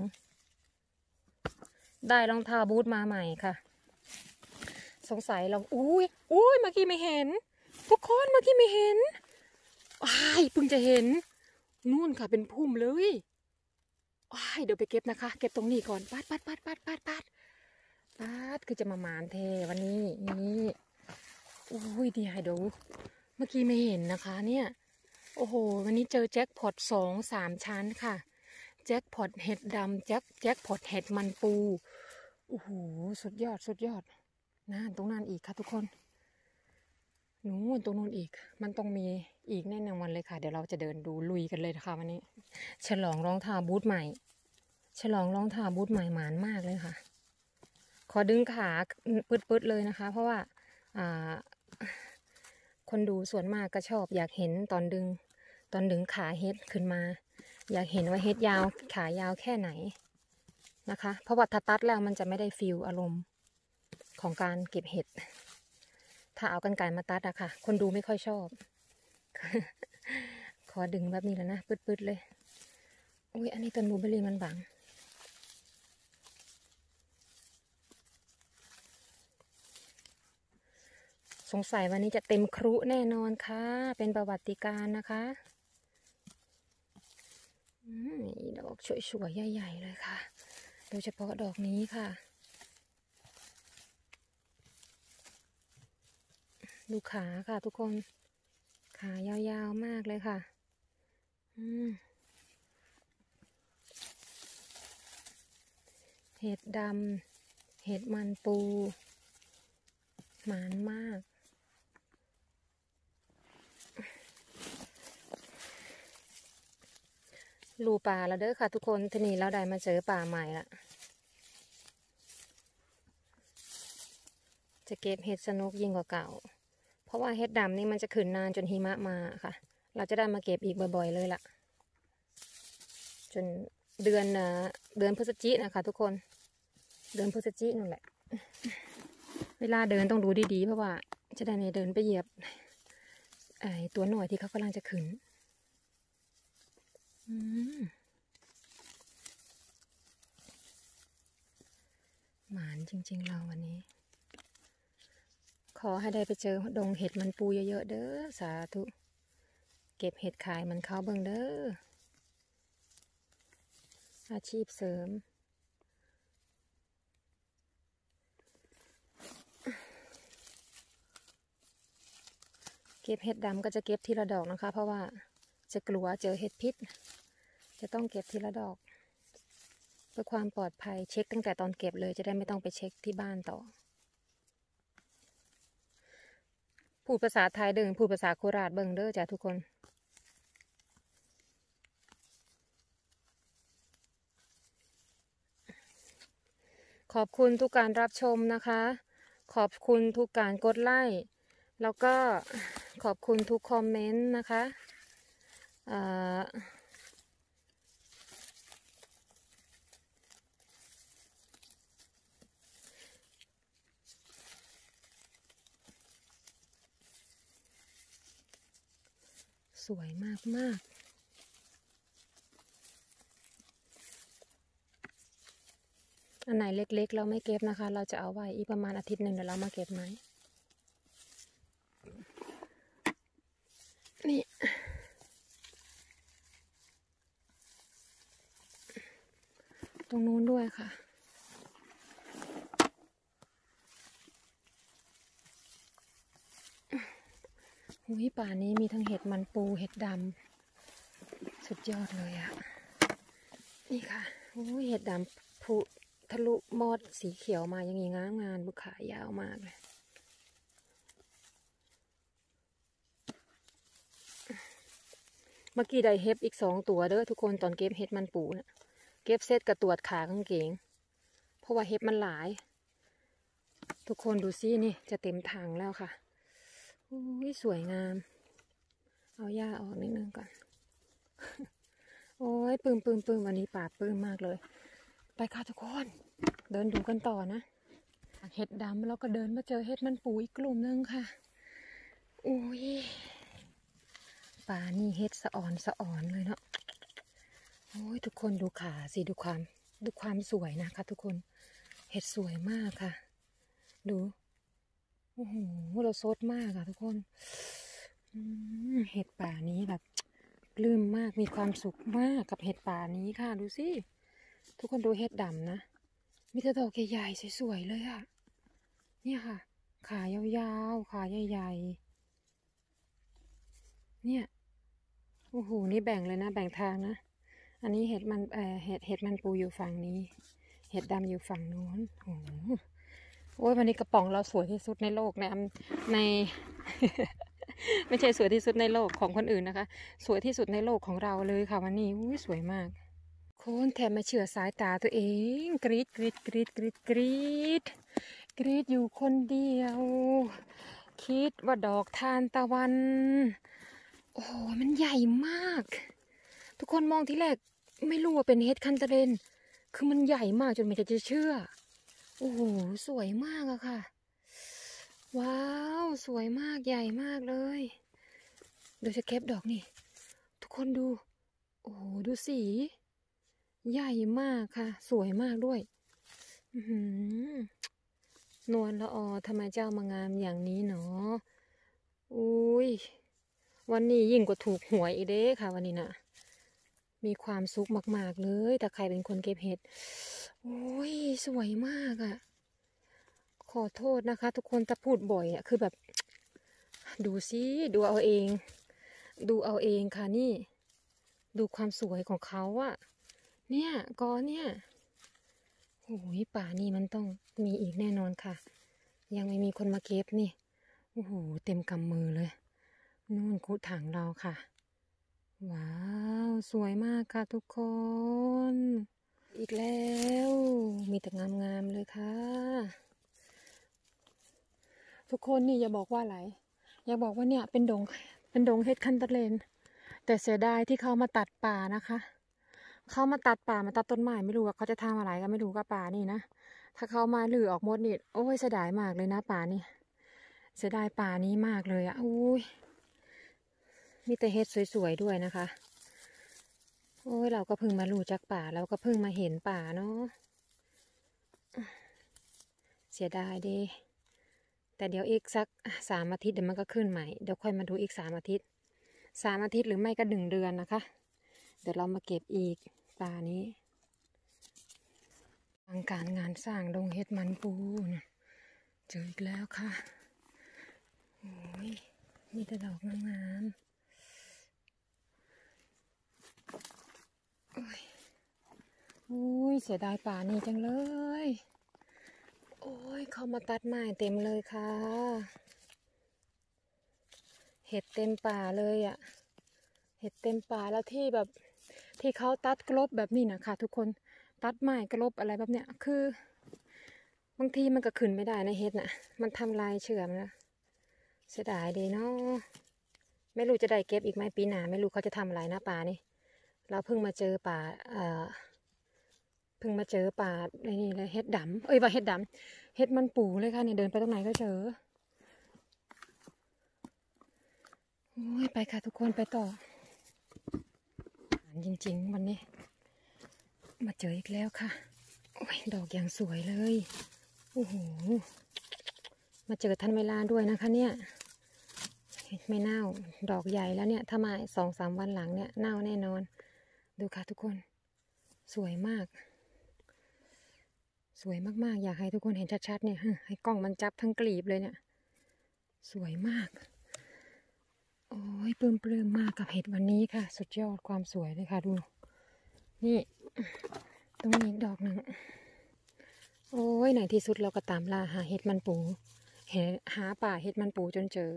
ได้รองเท้าบูทมาใหม่ค่ะสงสัยเราอุ้ยอุ้ยเมื่อกี้ไม่เห็นทุกคนเมื่อกี้ไม่เห็นว้ายเพิ่งจะเห็นนู่นค่ะเป็นพุ่มเลยว้ายเดี๋ยวไปเก็บนะคะเก็บตรงนี้ก่อนปัดปัดปัดปัดปัดปัดปัดคือจะมาหมานเทวันนี้นี่อุ้ยดีให้ดูเมื่อกี้ไม่เห็นนะคะเนี่ยโอ้โหวันนี้เจอแจ็คพอตสองสามชั้นค่ะแจ็คพอตเห็ดดำแจ็คแจ็คพอตเห็ดมันปูโอ้โหสุดยอดสุดยอดนั่นตรงนั้นอีกค่ะทุกคนนู้นตรงนู้นอีกมันต้องมีอีกแน่นอนวันเลยค่ะเดี๋ยวเราจะเดินดูลุยกันเลยนะคะวันนี้ฉลองรองเท้าบูทใหม่ฉลองรองเท้าบูทใหม่หมานมากเลยค่ะขอดึงขาปืดๆเลยนะคะเพราะว่าอ่าคนดูส่วนมากก็ชอบอยากเห็นตอนดึงตอนดึงขาเฮ็ดขึ้นมาอยากเห็นว่าเฮ็ดยาวขายาวแค่ไหนนะคะเพราะว่าถ้าตัดแล้วมันจะไม่ได้ฟีลอารมณ์ของการเก็บเห็ดถ้าเอากรรไกรมาตัดอะค่ะคนดูไม่ค่อยชอบ ขอดึงแบบนี้แล้วนะปืดๆเลยอุ้ยอันนี้ต้นบลูเบอร์รี่มันบังสงสัยวันนี้จะเต็มครุแน่นอนค่ะเป็นประวัติการณ์นะคะอืมดอกสวยๆใหญ่ๆเลยค่ะโดยเฉพาะดอกนี้ค่ะดูขาค่ะทุกคนขายาวๆมากเลยค่ะอืมเห็ดดำเห็ดมันปูหมานมากรูป่าแล้วเด้อค่ะทุกคนทีนี้เราได้มาเจอป่าใหม่ละจะเก็บเห็ดสนุกยิ่งกว่าเก่าเพราะว่าเห็ดดำนี่มันจะขึ้นนานจนหิมะมาค่ะเราจะได้มาเก็บอีกบ่อยๆเลยล่ะจนเดือนเดือนพฤศจิกายนนะคะทุกคนเดือนพฤศจิกายนนั่นแหละเวลาเดินต้องดูดีๆเพราะว่าจะได้ไม่เดินไปเหยียบไอ้ตัวหน่อยที่เขากำลังจะขึ้นหมานจริงๆเราวันนี้ขอให้ได้ไปเจอดงเห็ดมันปูเยอะๆเด้อสาธุเก็บเห็ดขายมันเข้าเบิ่งเด้ออาชีพเสริมเก็บเห็ดดำก็จะเก็บทีละดอกนะคะเพราะว่าจะกลัวเจอเห็ดพิษจะต้องเก็บทีละดอกเพื่อความปลอดภัยเช็คตั้งแต่ตอนเก็บเลยจะได้ไม่ต้องไปเช็คที่บ้านต่อพูดภาษาไทยเดิงพูดภาษาโคราชเบิ่งเด้อจ้ะทุกคนขอบคุณทุกการรับชมนะคะขอบคุณทุกการกดไลค์แล้วก็ขอบคุณทุกคอมเมนต์นะคะสวยมากมากอันไหนเล็กๆเราไม่เก็บนะคะเราจะเอาไว้อีกประมาณอาทิตย์หนึ่งเดี๋ยวเรามาเก็บไหมนี่ตรงนู้นด้วยค่ะหุยป่านี้มีทั้งเห็ดมันปูเห็ดดำสุดยอดเลยอะนี่ค่ะโอ้ยเห็ดดำผุทะลุมอดสีเขียวมาอย่างงี้งามงานบุขายาวมากเลยเมื่อกี้ได้เห็บอีกสองตัวเด้อทุกคนตอนเก็บเห็ดมันปูนะเก็บเสร็จกระตรวจขากางเกงเพราะว่าเห็บมันหลายทุกคนดูซินี่จะเต็มถังแล้วค่ะโอ้ยสวยงามเอาหญ้าออกนิดนึงก่อนโอ้ยปื้มปื้มปื้มวันนี้ป่าปื้มมากเลยไปค่ะทุกคนเดินดูกันต่อนะเห็ดดำแล้วก็เดินมาเจอเห็ดมันปูอีกกลุ่มนึงค่ะอุ้ยป่านี่เห็ดสะอ่อนสะอ่อนเลยเนาะโอ้ยทุกคนดูขาสิดูความดูความสวยนะคะทุกคนเห็ดสวยมากค่ะดูโอ้โหเราซดมากค่ะทุกคนเห็ดป่านี้แบบปลื้มมากมีความสุขมากกับเห็ดป่านี้ค่ะดูสิทุกคนดูเห็ดดำนะมีแต่ดอกใหญ่ๆสวยๆเลยอะเนี่ยค่ะขายาวๆขาใหญ่ๆเนี่ยโอ้โหนี่แบ่งเลยนะแบ่งทางนะอันนี้เห็ดมันเอ่อเห็ดเห็ดมันปูอยู่ฝั่งนี้เห็ดดำอยู่ฝั่งโน้นโอ้โหโอ้ยวันนี้กระป๋องเราสวยที่สุดในโลกในใน ไม่ใช่สวยที่สุดในโลกของคนอื่นนะคะสวยที่สุดในโลกของเราเลยค่ะวันนี้อุ้ยสวยมากคนแถมมาเชื่อสายตาตัวเองกรีดกรีดกรีดกรีดกรีดกรีดอยู่คนเดียวคิดว่าดอกทานตะวันโอ้มันใหญ่มากทุกคนมองที่แรกไม่รู้ว่าเป็นเห็ดคันตะเรนคือมันใหญ่มากจนไม่จะเชื่อโอ้โหสวยมากอะค่ะว้าวสวยมากใหญ่มากเลยเดี๋ยวจะเก็บดอกนี่ทุกคนดูโอ้โหดูสีใหญ่มากค่ะสวยมากด้วยนวลละออทำไมเจ้ามางามอย่างนี้เนาะอุ้ยวันนี้ยิ่งกว่าถูกหวยอีกเด้ค่ะวันนี้นะมีความสุขมากๆเลยแต่ใครเป็นคนเก็บเห็ดโอ้ยสวยมากอะขอโทษนะคะทุกคนถ้าพูดบ่อยอะคือแบบดูสิดูเอาเองดูเอาเองค่ะนี่ดูความสวยของเขาอะเนี่ยกอเนี่ยโอ้ยป่านี่มันต้องมีอีกแน่นอนค่ะยังไม่มีคนมาเก็บนี่โอ้โหเต็มกำมือเลยนู่นคุดถังเราค่ะว้าวสวยมากค่ะทุกคนอีกแล้วมีแต่งามๆเลยค่ะทุกคนนี่อย่าบอกว่าอะไรอย่าบอกว่าเนี่ยเป็นดงเป็นดงเห็ดคันตะเลนแต่เสียดายที่เขามาตัดป่านะคะเขามาตัดป่ามาตัดต้นไม้ไม่รู้ว่าเขาจะทำอะไรก็ไม่รู้กับป่านี่นะถ้าเขามาหลือออกหมดนี่โอ้ยเสียดายมากเลยนะป่านี่เสียดายป่านี้มากเลยอ่ะอุ้ยมีแต่เห็ดสวยๆด้วยนะคะโอ้ยเราก็เพิ่งมารู้จักป่าเราก็เพิ่งมาเห็นป่าเนาะเสียดายเด้แต่เดี๋ยวอีกสักสามอาทิตย์เดี๋ยวมันก็ขึ้นใหม่เดี๋ยวค่อยมาดูอีกสามอาทิตย์สามอาทิตย์หรือไม่ก็หนึ่งเดือนนะคะเดี๋ยวเรามาเก็บอีกป่านี้ทางการงานสร้างดงเห็ดมันปูนะเจออีกแล้วค่ะโอ้ยมีแต่ดอกงามๆโอ้ยโอ้ยเสียดายป่านี้จังเลยโอ้ยเขามาตัดไม้เต็มเลยค่ะเห็ดเต็มป่าเลยอ่ะเห็ดเต็มป่าแล้วที่แบบที่เขาตัดกลบแบบนี้นะคะทุกคนตัดไม้กลบอะไรแบบเนี้ยคือบางทีมันก็ขึ้นไม่ได้นะเห็ดน่ะมันทำลายเชื่อมนะเสียดายดีเนาะไม่รู้จะได้เก็บอีกไหมปีหน้าไม่รู้เขาจะทำอะไรนะป่านี่เราเพิ่งมาเจอป่าเอ่อเพิ่งมาเจอป่าในนี่เลยเห็ดดำเอ้ยว่าเห็ดดำเห็ดมันปูเลยค่ะเนี่ยเดินไปตรงไหนก็เจอโอ้ยไปค่ะทุกคนไปต่อจริงๆวันนี้มาเจออีกแล้วค่ะโอ้ยดอกอย่างสวยเลยโอ้โหมาเจอทันเวลาด้วยนะคะเนี่ยไม่เน่าดอกใหญ่แล้วเนี่ยถ้ามาสองสามวันหลังเนี่ยเน่าแน่นอนดูค่ะทุกคนสวยมากสวยมากๆอยากให้ทุกคนเห็นชัดๆเนี่ยให้กล้องมันจับทั้งกลีบเลยเนี่ยสวยมากโอ้ยปลื้มปลื้มมากกับเห็ดวันนี้ค่ะสุดยอดความสวยเลยค่ะดูนี่ตรงนี้อีกดอกหนึ่งโอ้ยในที่สุดเราก็ตามล่าหาเห็ดมันปูเห็นหาป่าเห็ดมันปูจนเจอ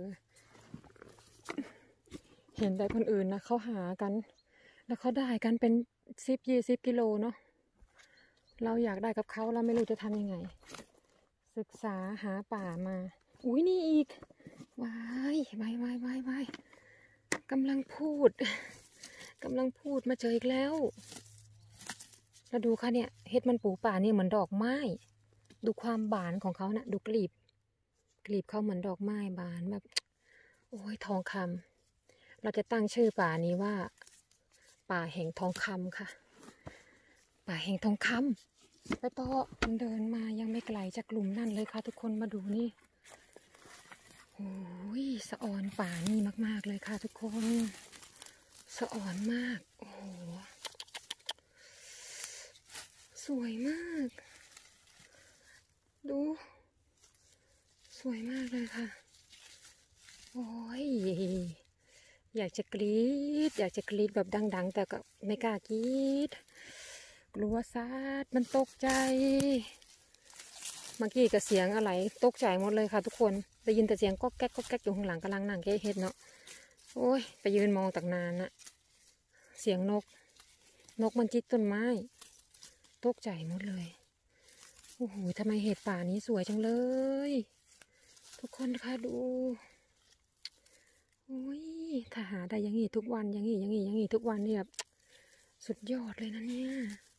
เห็นแต่คนอื่นนะเขาหากันแล้วเขาได้กันเป็นสิบยี่สิบกิโลเนาะเราอยากได้กับเขาเราไม่รู้จะทำยังไงศึกษาหาป่ามาอุ้ยนี่อีกวายวายวายวายวายกำลังพูดกำลังพูดมาเจออีกแล้วเราดูค่ะเนี่ยเห็ดมันปูป่านี่เหมือนดอกไม้ดูความบานของเขานะ่ะดูกลีบกลีบเขาเหมือนดอกไม้บานแบบโอ้ยทองคำเราจะตั้งชื่อป่านี้ว่าป่าแห่งทองคำค่ะป่าแห่งทองคำไปต่อมันเดินมายังไม่ไกลจากกลุ่มนั่นเลยค่ะทุกคนมาดูนี่โอ้ยสะออนป่านี่มากๆเลยค่ะทุกคนสะอ่อนมากโอ้โหสวยมากดูสวยมากเลยค่ะโอ้ยอยากจะกรี๊ดอยากจะกรี๊ดแบบดังๆแต่ก็ไม่กล้ากรี๊ดกลัวซัดมันตกใจเมื่อกี้กับเสียงอะไรตกใจหมดเลยค่ะทุกคนได้ยินแต่เสียงก็แก๊กก็แก๊กอยู่ข้างหลังกำลังนั่งแก้เห็ดเนาะโอ้ยไปยืนมองตั้งนานน่ะเสียงนกนกมันจิกต้นไม้ตกใจหมดเลยโอ้โหทำไมเห็ดป่านี้สวยจังเลยทุกคนคะดูโอ้ยถ้าหาได้อย่างงี้ทุกวันอย่างงี้อย่างงี้อย่างงี้ทุกวันเนี่ยแบบสุดยอดเลยนะเนี่ย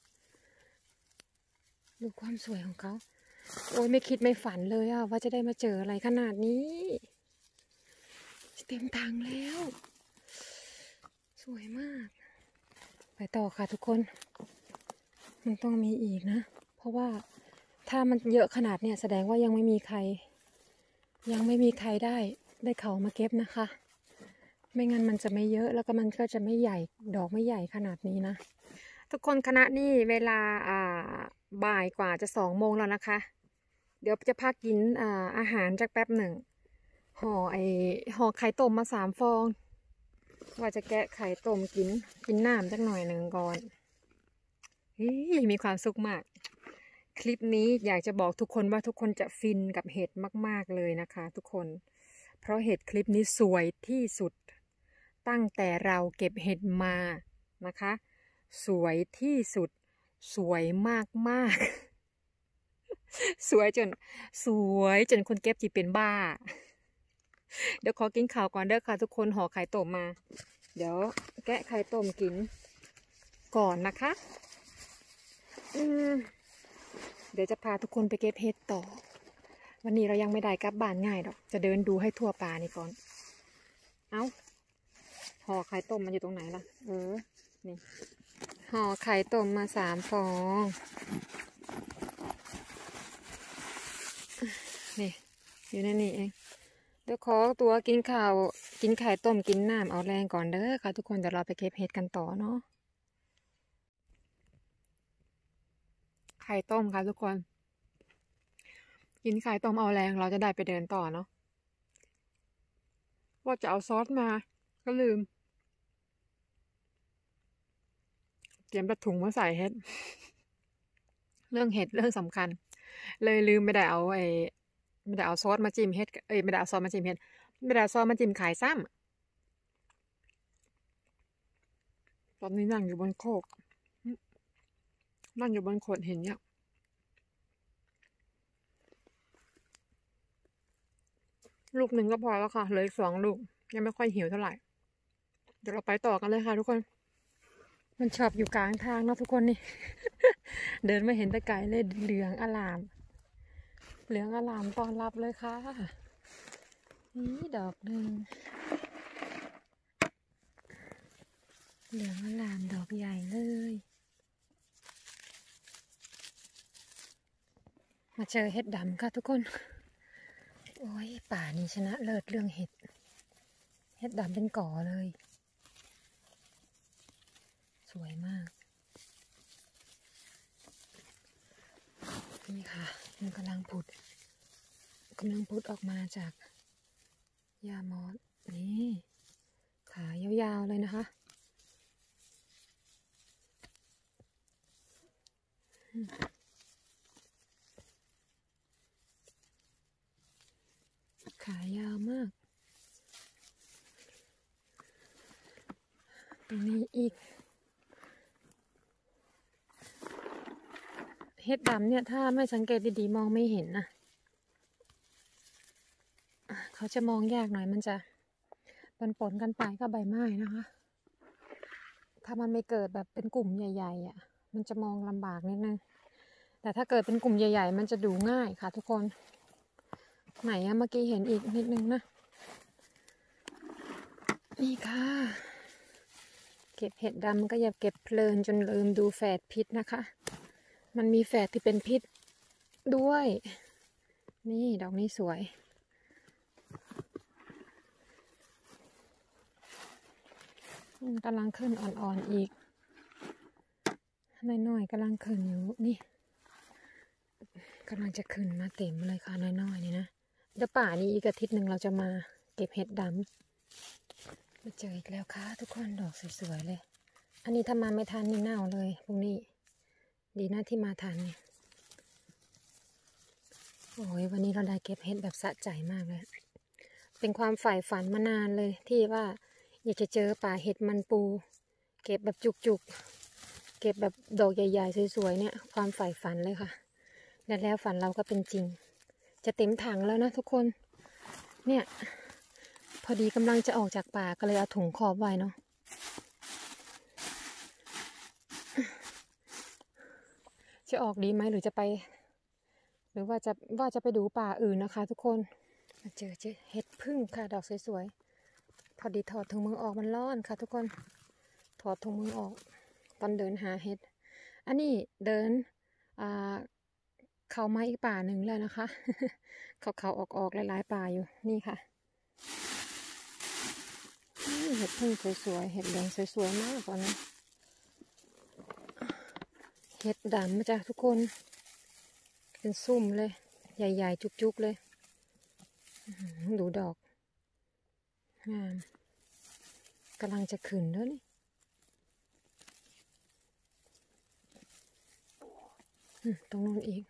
ดูความสวยของเขาโอ้ยไม่คิดไม่ฝันเลยอะว่าจะได้มาเจออะไรขนาดนี้เต็มทางแล้วสวยมากไปต่อค่ะทุกคนมันต้องมีอีกนะเพราะว่าถ้ามันเยอะขนาดเนี่ยแสดงว่ายังไม่มีใครยังไม่มีใครได้ได้เขามาเก็บนะคะไม่งั้นมันจะไม่เยอะแล้วก็มันก็จะไม่ใหญ่ดอกไม่ใหญ่ขนาดนี้นะทุกคนคณะนี่เวลาอ่าบ่ายกว่าจะสองโมงแล้วนะคะเดี๋ยวจะพักกินอ่าอาหารจากแป๊บหนึ่งห่อไอห่อไข่ต้มมาสามฟองว่าจะแกะไข่ต้มกินกินน้ำสักหน่อยหนึ่งก่อนมีความสุขมากคลิปนี้อยากจะบอกทุกคนว่าทุกคนจะฟินกับเห็ดมากๆเลยนะคะทุกคนเพราะเห็ดคลิปนี้สวยที่สุดตั้งแต่เราเก็บเห็ดมานะคะสวยที่สุดสวยมากมากสวยจนสวยจนคนเก็บจีเป็นบ้าเดี๋ยวขอกินข่าวก่อนเด้อค่ะทุกคนห่อไข่ต้มมาเดี๋ยวแกะไข่ต้มกินก่อนนะคะอืมเดี๋ยวจะพาทุกคนไปเก็บเห็ดต่อวันนี้เรายังไม่ได้กลับบ้านง่ายดอกจะเดินดูให้ทั่วป่านี่ก่อนเอาห่อไข่ต้มมันอยู่ตรงไหนล่ะเออนี่ห่อไข่ต้มมาสามฟองนี่อยู่ในนี่เองเดี๋ยวขอตัวกินข้าวกินไข่ต้มกินน้ำเอาแรงก่อนเด้อค่ะทุกคนเดี๋ยวเราไปเก็บเห็ดกันต่อเนาะไข่ต้มค่ะทุกคนกินไข่ต้มเอาแรงเราจะได้ไปเดินต่อเนาะว่าจะเอาซอสมาก็ลืมเตรียมกระถุงมาใส่เห็ดเรื่องเห็ดเรื่องสำคัญเลยลืมไม่ได้เอาไอ้ไม่ได้เอาซอสมาจิ้มเห็ดเอ้ยไม่ได้เอาซอสมาจิ้มเห็ดไม่ได้เอาซอสมาจิ้มไข่ซ้ำตอนนี้นั่งอยู่บนโคกนั่งอยู่บนโขดหินเนี่ยลูกหนึ่งก็พอแล้วค่ะเหลืออีกสองลูกยังไม่ค่อยหิวเท่าไหร่เดี๋ยวเราไปต่อกันเลยค่ะทุกคนมันชอบอยู่กลางทางเนาะทุกคนนี่ เดินไม่เห็นตะไคร้เลยเหลืองอลามเหลืองอลามต้อนรับเลยค่ะนี่ดอกหนึ่งเหลืองอลามดอกใหญ่เลยมาเจอเห็ดดำค่ะทุกคนโอ้ยป่านี้ชนะเลิศเรื่องเห็ดเห็ดดำเป็นก่อเลยสวยมากนี่ค่ะมันกำลังผุดกำลังผุดออกมาจากหญ้ามอสนี่ขายาวๆเลยนะคะขายาวมากตรงนี้อีกเห็ดดำเนี่ยถ้าไม่สังเกตดีๆมองไม่เห็นนะเขาจะมองยากหน่อยมันจะปนๆกันไปกับใบไม้นะคะถ้ามันไม่เกิดแบบเป็นกลุ่มใหญ่ๆอ่ะมันจะมองลำบากนิดนึงแต่ถ้าเกิดเป็นกลุ่มใหญ่ๆมันจะดูง่ายค่ะทุกคนไหนอะเมื่อกี้เห็นอีกนิดนึงนะนี่ค่ะเก็บเห็ดดำก็อย่าเก็บเพลินจนลืมดูแฝดพิษนะคะมันมีแฝดที่เป็นพิษด้วยนี่ดอกนี้สวยกำลังขึ้นอ่อนๆอีกน้อยๆกำลังขึ้นอยู่นี่กำลังจะขึ้นมาเต็มเลยค่ะน้อยๆนี่นะเดี๋ยวป่านี้อีกอาทิตย์หนึ่งเราจะมาเก็บเห็ดดำมาเจออีกแล้วค่ะทุกคนดอกสวยๆเลยอันนี้ถ้ามาไม่ทันนี่เน่าเลยพวกนี้ดีนะที่มาทันเนี่ยโอ้ยวันนี้เราได้เก็บเห็ดแบบสะใจมากเลยเป็นความใฝ่ฝันมานานเลยที่ว่าอยากจะเจอป่าเห็ดมันปูเก็บแบบจุกๆเก็บแบบดอกใหญ่ๆสวยๆเนี่ยความใฝ่ฝันเลยค่ะและแล้วฝันเราก็เป็นจริงจะเต็มถังแล้วนะทุกคนเนี่ยพอดีกำลังจะออกจากป่าก็เลยเอาถุงครอบไว้เนาะจะออกดีไหมหรือจะไปหรือว่าจะว่าจะไปดูป่าอื่นนะคะทุกคนมาเจอเจอเห็ดพึ่งค่ะดอกสวยๆพอดีถอดถุงมือออกมันร้อนค่ะทุกคนถอดถุงมือออกตอนเดินหาเห็ดอันนี้เดินอ่าเข้ามาอีกป่าหนึ่งแล้วนะคะเขาเขาออกออกหลายๆป่าอยู่นี่ค่ะเห็ดพึ่งสวยๆเห็ดแดงสวยๆมากกว่านี้เห็ดดำมาจ้ะทุกคนเป็นซุ่มเลยใหญ่ๆจุกๆเลยดูดอกงามกำลังจะขึ้นแล้วนี่ตรงนู้นอีก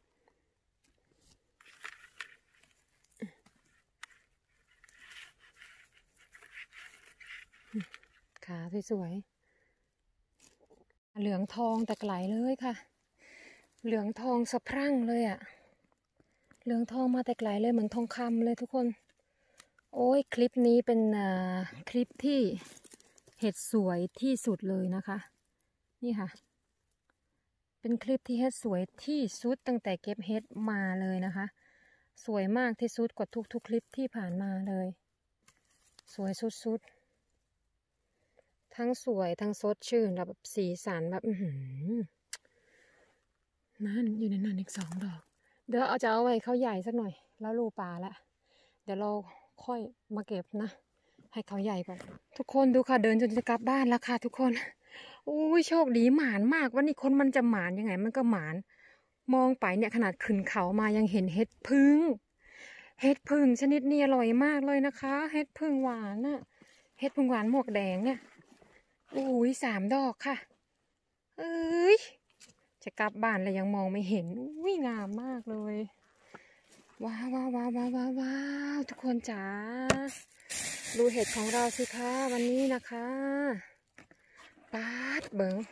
ขาสวยๆเหลืองทองแต่ไกลเลยค่ะเหลืองทองสะพรั่งเลยอะเหลืองทองมาแต่ไกลเลยเหมือนทองคำเลยทุกคนโอ้ยคลิปนี้เป็นคลิปที่เห็ดสวยที่สุดเลยนะคะนี่ค่ะเป็นคลิปที่เห็ดสวยที่สุดตั้งแต่เก็บเห็ดมาเลยนะคะสวยมากที่สุดกว่าทุกๆคลิปที่ผ่านมาเลยสวยสุดๆทั้งสวยทั้งสดชื่นแบบสีสันแบบอือนั่นอยู่ในนั้นอีกสองดอกเดี๋ยวเอาจะเอาไว้เขาใหญ่สักหน่อยแล้วรูปลาละเดี๋ยวเราค่อยมาเก็บนะให้เขาใหญ่ก่อนทุกคนดูค่ะเดินจนจะกลับบ้านแล้วค่ะทุกคนโอ้ยโชคดีหมานมากวันนี้คนมันจะหมานยังไงมันก็หมานมองไปเนี่ยขนาดขึ้นเขามายังเห็นเห็ดพึ่งเห็ดพึ่งชนิดนี้อร่อยมากเลยนะคะเห็ดพึ่งหวานน่ะเห็ดพึ่งหวานหมวกแดงเนี่ยโอ้ยสามดอกค่ะเอ้ยจะกลับบ้านแล้วยังมองไม่เห็นอุ้ยงามมากเลยว้าวว้าวว้าวว้าวว้าวว้าวทุกคนจ๋าดูเห็ดของเราสิคะวันนี้นะคะปาดเบิง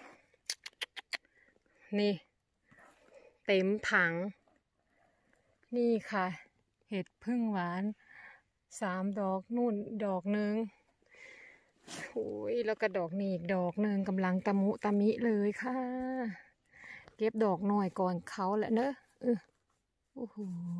นี่เต็มถังนี่ค่ะเห็ดพึ่งหวานสามดอกนู่นดอกหนึ่งโอ้ยแล้วก็ดอกนี้อีกดอกหนึ่งกำลังตะมุตะมิเลยค่ะเก็บดอกหน่อยก่อนเขาแหละเนอะเออโอ้โห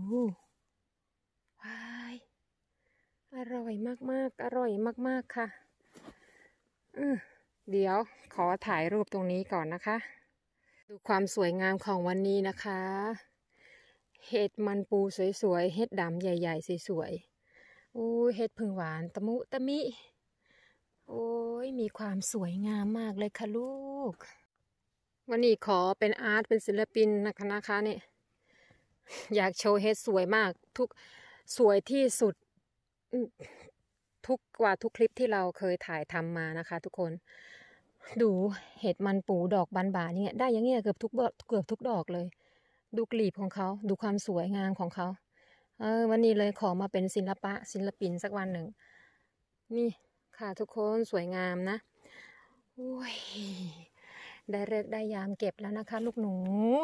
ว้ายอร่อยมากๆอร่อยมากๆค่ะอือเดี๋ยวขอถ่ายรูปตรงนี้ก่อนนะคะดูความสวยงามของวันนี้นะคะเห็ดมันปูสวยๆเห็ดดำใหญ่ๆสวยๆโอ้เห็ดพึ่งหวานตะมุตะมิโอ้ยมีความสวยงามมากเลยค่ะลูกวันนี้ขอเป็นอาร์ตเป็นศิลปินนะคะนะคะเนี่ยอยากโชว์เห็ดสวยมากทุกสวยที่สุดทุกกว่าทุกคลิปที่เราเคยถ่ายทำมานะคะทุกคนดูเห็ดมันปูดอกบานๆเนี่ยได้ยังเงี้ยเกือบทุกเกือบทุกดอกเลยดูกลีบของเขาดูความสวยงามของเขาเออวันนี้เลยขอมาเป็นศิลปะศิลปินสักวันหนึ่งนี่ค่ะทุกคนสวยงามนะโอ้ยได้เลิกได้ยามเก็บแล้วนะคะลูกหนู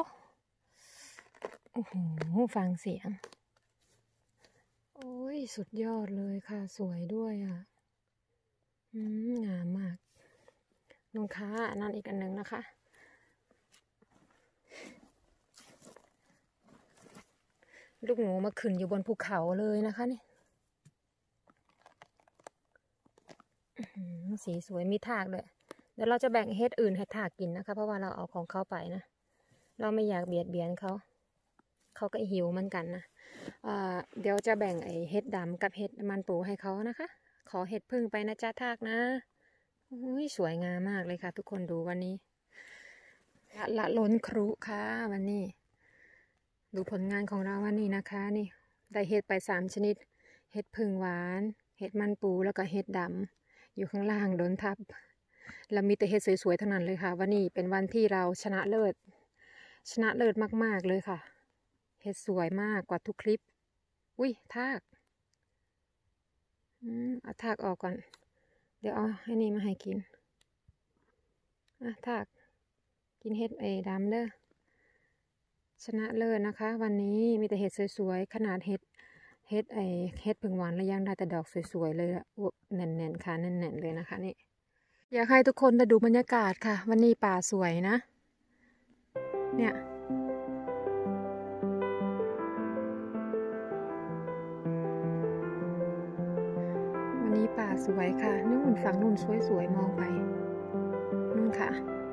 โอ้โหฟังเสียงโอ้ยสุดยอดเลยค่ะสวยด้วยอ่ะอืมงามมากนุ่งค้านั่นอีกอันหนึ่งนะคะลูกหมูมาขึ้นอยู่บนภูเขาเลยนะคะนี่สีสวยมีถากด้วยเดี๋ยวเราจะแบ่งเฮ็ดอื่นให้ถากกินนะคะเพราะว่าเราเอาของเขาไปนะเราไม่อยากเบียดเบียนเขาเขาก็หิวเหมือนกันนะเดี๋ยวจะแบ่งไอเฮ็ดดำกับเฮ็ดมันปูให้เขานะคะขอเห็ดพึ่งไปนะจ๊ะทากนะอุ้ยสวยงามมากเลยค่ะทุกคนดูวันนี้ละละล้นครุค่ะวันนี้ดูผลงานของเราวันนี้นะคะนี่ได้เห็ดไปสามชนิดเห็ดพึ่งหวานเห็ดมันปูแล้วก็เห็ดดำอยู่ข้างล่างโดนทับแล้วมีแต่เห็ดสวยๆทั้งนั้นเลยค่ะวันนี้เป็นวันที่เราชนะเลิศชนะเลิศมากๆเลยค่ะเห็ดสวยมากกว่าทุกคลิปอุ้ยทากอืมเอาทากออกก่อนเดี๋ยวเอาให้นี่มาให้กินอ่ะทากกินเห็ดไอ้ดำเด้อชนะเลิศนะคะวันนี้มีแต่เห็ดสวยๆขนาดเห็ดเห็ดไอ้เห็ดผึ่งหวานแล้วยังได้แต่ดอกสวยๆเลยอะแน่นๆค่ะแน่นๆเลยนะคะนี่อยากให้ทุกคนได้ดูบรรยากาศค่ะวันนี้ป่าสวยนะเนี่ยวันนี้ป่าสวยค่ะนู่นฝั่งนู่นสวยๆมองไปนู่นค่ะ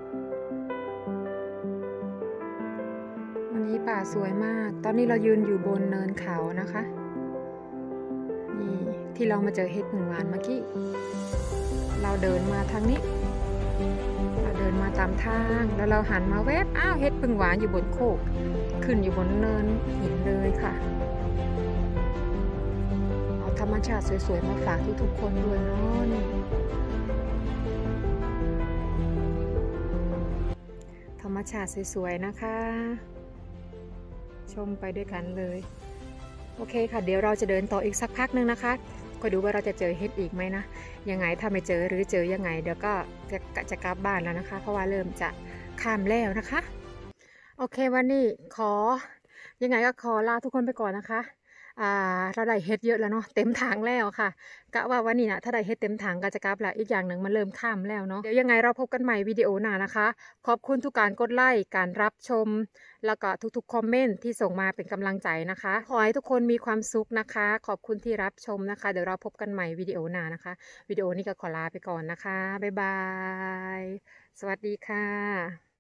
วันนี้ป่าสวยมากตอนนี้เรายืนอยู่บนเนินเขานะคะนี่ที่เรามาเจอเห็ดผึ่งหวานเมื่อกี้เราเดินมาทางนี้เราเดินมาตามทางแล้วเราหันมาแวบอ้าวเห็ดผึ่งหวานอยู่บนโคกขึ้นอยู่บนเนินหินเลยค่ะเอาธรรมชาติสวยๆมาฝากทุกๆคนด้วยเนาะนี่ธรรมชาติสวยๆนะคะชมไปด้วยกันเลยโอเคค่ะเดี๋ยวเราจะเดินต่ออีกสักพักนึงนะคะก็ดูว่าเราจะเจอเห็ดอีกไหมนะยังไงถ้าไม่เจอหรือเจอยังไงเดี๋ยวก็จะจะกลับบ้านแล้วนะคะเพราะว่าเริ่มจะค่ำแล้วนะคะโอเควันนี้ขอยังไงก็ขอลาทุกคนไปก่อนนะคะอ่าเราได้เห็ดเยอะแล้วเนาะเต็มถังแล้วค่ะกะว่าวันนี้นะถ้าได้เห็ดเต็มถังก็จะกลับละอีกอย่างหนึ่งมันเริ่มค่ำแล้วเนาะเดี๋ยวยังไงเราพบกันใหม่วิดีโอหน้านะคะขอบคุณทุกการกดไลค์การรับชมแล้วก็ทุกๆคอมเมนต์ที่ส่งมาเป็นกำลังใจนะคะขอให้ทุกคนมีความสุขนะคะขอบคุณที่รับชมนะคะเดี๋ยวเราพบกันใหม่วิดีโอหน้านะคะวิดีโอนี้ก็ขอลาไปก่อนนะคะบ๊ายบายสวัสดีค่ะ